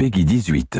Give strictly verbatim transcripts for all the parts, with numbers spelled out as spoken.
Peggy dix-huit.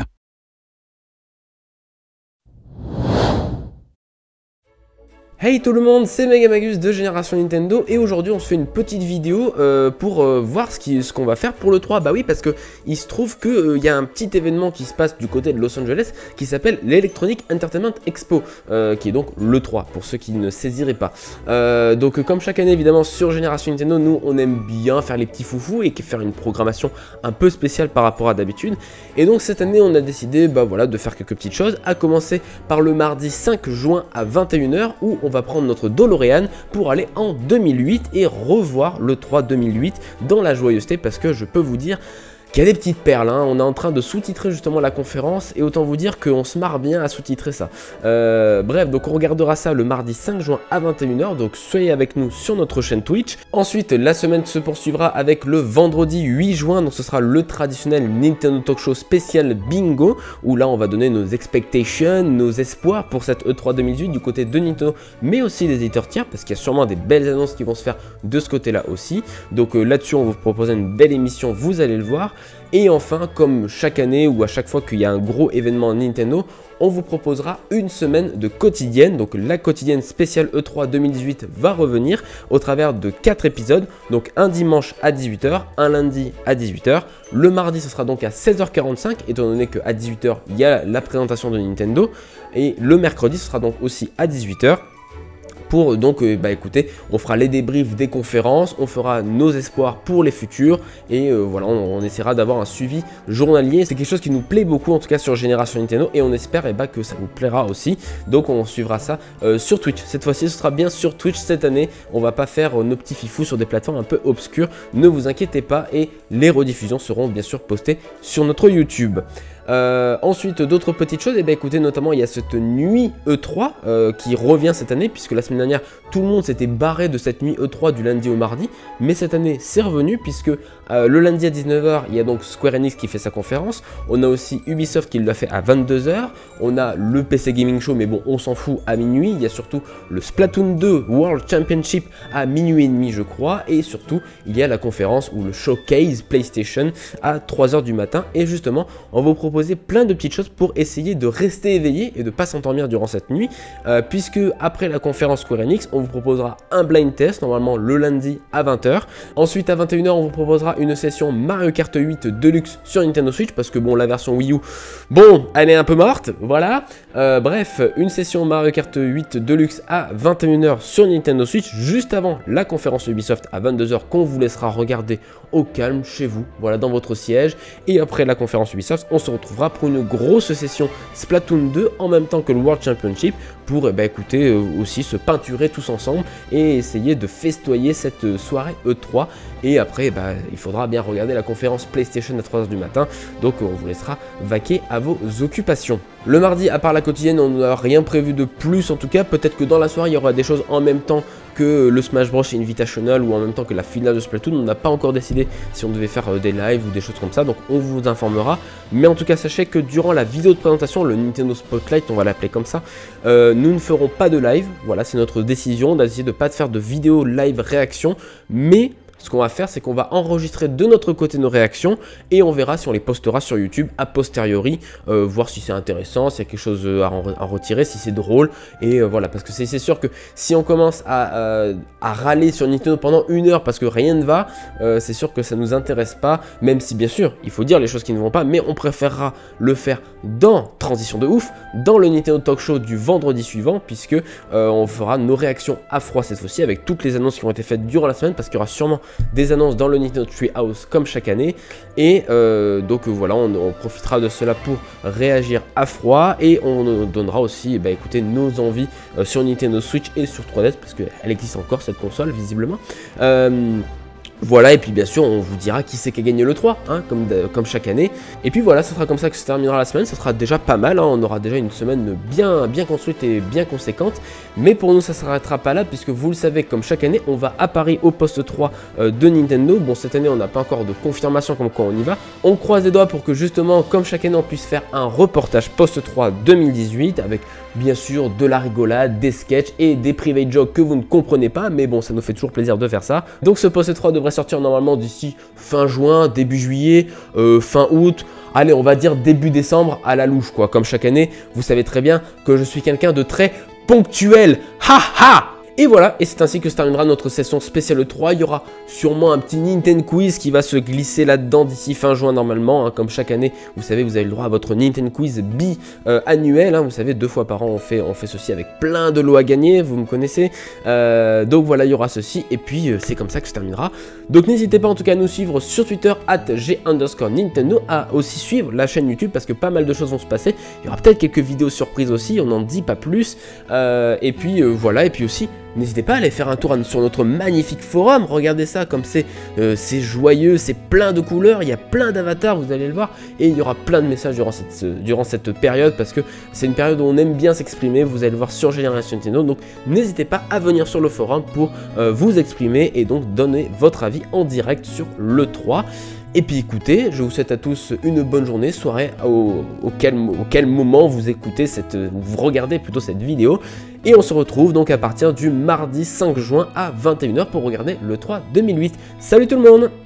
Hey tout le monde, c'est Megamagus de Génération Nintendo et aujourd'hui on se fait une petite vidéo euh, pour euh, voir ce qu'on ce qu'on va faire pour le trois. Bah oui, parce que il se trouve qu'il euh, y a un petit événement qui se passe du côté de Los Angeles qui s'appelle l'Electronic Entertainment Expo, euh, qui est donc le trois pour ceux qui ne saisiraient pas. Euh, donc comme chaque année évidemment sur Génération Nintendo, nous on aime bien faire les petits foufous et faire une programmation un peu spéciale par rapport à d'habitude. Et donc cette année on a décidé bah, voilà, de faire quelques petites choses, à commencer par le mardi cinq juin à vingt et une heures où on va prendre notre DeLorean pour aller en deux mille huit et revoir le trois deux mille huit dans la joyeuseté, parce que je peux vous dire qu'il y a des petites perles, hein. On est en train de sous-titrer justement la conférence et autant vous dire qu'on se marre bien à sous-titrer ça. Euh, bref, donc on regardera ça le mardi cinq juin à vingt et une heures, donc soyez avec nous sur notre chaîne Twitch. Ensuite, la semaine se poursuivra avec le vendredi huit juin, donc ce sera le traditionnel Nintendo Talk Show spécial Bingo, où là on va donner nos expectations, nos espoirs pour cette E trois deux mille huit du côté de Nintendo, mais aussi des éditeurs tiers, parce qu'il y a sûrement des belles annonces qui vont se faire de ce côté-là aussi. Donc euh, là-dessus, on vous propose une belle émission, vous allez le voir. Et enfin, comme chaque année ou à chaque fois qu'il y a un gros événement Nintendo, on vous proposera une semaine de quotidienne. Donc la quotidienne spéciale E trois deux mille dix-huit va revenir au travers de quatre épisodes. Donc un dimanche à dix-huit heures, un lundi à dix-huit heures. Le mardi, ce sera donc à seize heures quarante-cinq, étant donné qu'à dix-huit heures, il y a la présentation de Nintendo. Et le mercredi, ce sera donc aussi à dix-huit heures. Pour donc, euh, bah écoutez, on fera les débriefs des conférences, on fera nos espoirs pour les futurs et euh, voilà, on, on essaiera d'avoir un suivi journalier. C'est quelque chose qui nous plaît beaucoup en tout cas sur Génération Nintendo et on espère eh bah, que ça vous plaira aussi. Donc on suivra ça euh, sur Twitch. Cette fois-ci, ce sera bien sur Twitch cette année. On va pas faire euh, nos petits fifous sur des plateformes un peu obscures. Ne vous inquiétez pas et les rediffusions seront bien sûr postées sur notre YouTube. Euh, ensuite, d'autres petites choses, et eh bien écoutez, notamment il y a cette nuit E trois euh, qui revient cette année, puisque la semaine dernière tout le monde s'était barré de cette nuit E trois du lundi au mardi, mais cette année c'est revenu, puisque euh, le lundi à dix-neuf heures il y a donc Square Enix qui fait sa conférence, on a aussi Ubisoft qui l'a fait à vingt-deux heures, on a le P C Gaming Show, mais bon on s'en fout, à minuit, il y a surtout le Splatoon deux World Championship à minuit et demi je crois, et surtout il y a la conférence ou le showcase PlayStation à trois heures du matin, et justement on vous propose plein de petites choses pour essayer de rester éveillé et de pas s'endormir durant cette nuit, euh, puisque après la conférence Square Enix, on vous proposera un blind test, normalement le lundi à vingt heures. Ensuite à vingt et une heures, on vous proposera une session Mario Kart huit Deluxe sur Nintendo Switch, parce que bon, la version Wii U, bon, elle est un peu morte, voilà. Euh, bref, une session Mario Kart huit Deluxe à vingt et une heures sur Nintendo Switch, juste avant la conférence Ubisoft à vingt-deux heures, qu'on vous laissera regarder au calme chez vous, voilà, dans votre siège. Et après la conférence Ubisoft, on se retrouvera pour une grosse session Splatoon deux en même temps que le World Championship pour bah, écouter euh, aussi se peinturer tous ensemble et essayer de festoyer cette soirée E trois. Et après bah, il faudra bien regarder la conférence PlayStation à trois heures du matin, donc on vous laissera vaquer à vos occupations. Le mardi, à part la quotidienne, on n'a rien prévu de plus en tout cas. Peut-être que dans la soirée il y aura des choses en même temps que le Smash Bros Invitational ou en même temps que la finale de Splatoon. On n'a pas encore décidé si on devait faire des lives ou des choses comme ça, donc on vous informera. Mais en tout cas sachez que durant la vidéo de présentation, le Nintendo Spotlight, on va l'appeler comme ça, euh, nous ne ferons pas de live. Voilà, c'est notre décision, on a décidé de ne pas faire de vidéo live réaction, mais ce qu'on va faire, c'est qu'on va enregistrer de notre côté nos réactions et on verra si on les postera sur YouTube a posteriori, euh, voir si c'est intéressant, s'il y a quelque chose à en, à retirer, si c'est drôle. Et euh, voilà, parce que c'est sûr que si on commence à, euh, à râler sur Nintendo pendant une heure parce que rien ne va, euh, c'est sûr que ça ne nous intéresse pas, même si bien sûr, il faut dire les choses qui ne vont pas, mais on préférera le faire dans Transition de ouf, dans le Nintendo Talk Show du vendredi suivant, puisque euh, on fera nos réactions à froid cette fois-ci avec toutes les annonces qui ont été faites durant la semaine, parce qu'il y aura sûrement des annonces dans le Nintendo Treehouse comme chaque année. Et euh, donc euh, voilà, on, on profitera de cela pour réagir à froid et on donnera aussi, bah, écoutez, nos envies euh, sur Nintendo Switch et sur trois D S, parce qu'elle existe encore cette console visiblement. Euh, Voilà, et puis bien sûr, on vous dira qui c'est qui a gagné le trois, hein, comme, de, comme chaque année. Et puis voilà, ce sera comme ça que se terminera la semaine. Ce sera déjà pas mal, hein, on aura déjà une semaine bien, bien construite et bien conséquente. Mais pour nous, ça ne s'arrêtera pas là, puisque vous le savez, comme chaque année, on va à Paris au poste trois euh, de Nintendo. Bon, cette année, on n'a pas encore de confirmation comme quoi on y va. On croise les doigts pour que justement, comme chaque année, on puisse faire un reportage poste trois deux mille dix-huit avec bien sûr de la rigolade, des sketchs et des private jokes que vous ne comprenez pas. Mais bon, ça nous fait toujours plaisir de faire ça. Donc ce poste trois devrait sortir normalement d'ici fin juin, début juillet, euh, fin août. Allez, on va dire début décembre à la louche, quoi. Comme chaque année, vous savez très bien que je suis quelqu'un de très ponctuel. Ha ha! Et voilà, et c'est ainsi que se terminera notre session spéciale E trois. Il y aura sûrement un petit Nintendo Quiz qui va se glisser là-dedans d'ici fin juin normalement. Hein. Comme chaque année, vous savez, vous avez le droit à votre Nintendo Quiz bi-annuel. Euh, hein. Vous savez, deux fois par an, on fait, on fait ceci avec plein de lots à gagner, vous me connaissez. Euh, donc voilà, il y aura ceci, et puis euh, c'est comme ça que se terminera. Donc n'hésitez pas en tout cas à nous suivre sur Twitter, arobase g underscore Nintendo, à aussi suivre la chaîne YouTube, parce que pas mal de choses vont se passer. Il y aura peut-être quelques vidéos surprises aussi, on n'en dit pas plus. Euh, et puis euh, voilà, et puis aussi... N'hésitez pas à aller faire un tour sur notre magnifique forum, regardez ça comme c'est euh, joyeux, c'est plein de couleurs, il y a plein d'avatars, vous allez le voir, et il y aura plein de messages durant cette, durant cette période, parce que c'est une période où on aime bien s'exprimer, vous allez le voir sur Génération Nintendo, donc n'hésitez pas à venir sur le forum pour euh, vous exprimer et donc donner votre avis en direct sur l'E trois. Et puis écoutez, je vous souhaite à tous une bonne journée, soirée, au, auquel, auquel moment vous écoutez cette, vous regardez plutôt cette vidéo. Et on se retrouve donc à partir du mardi cinq juin à vingt et une heures pour regarder l'E trois deux mille huit. Salut tout le monde!